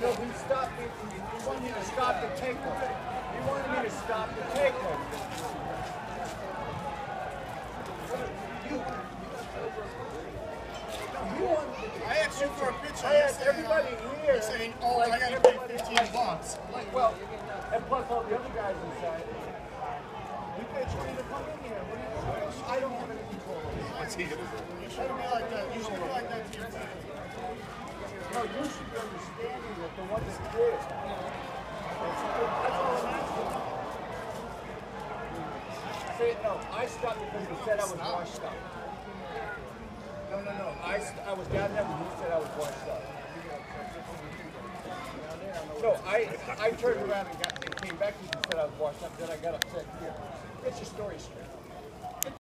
No, he stopped me. He wanted me to stop the takeover. He wanted me to stop the takeover. I asked you for a picture. I asked everybody here. You're saying, oh, I got to pay $15. Well, and plus all the other guys inside. We paid for you to come in here. What do you want? I don't have any control over it. You shouldn't be like that. You shouldn't be like that to your team. No, you should be understanding that the ones that did. That's all I'm asking. Say it, no, I stopped because he said I was washed up. No. I was down there when he said I was washed up. No, I turned around and came back to you and said I was washed up. Then I got upset here. Get your story straight.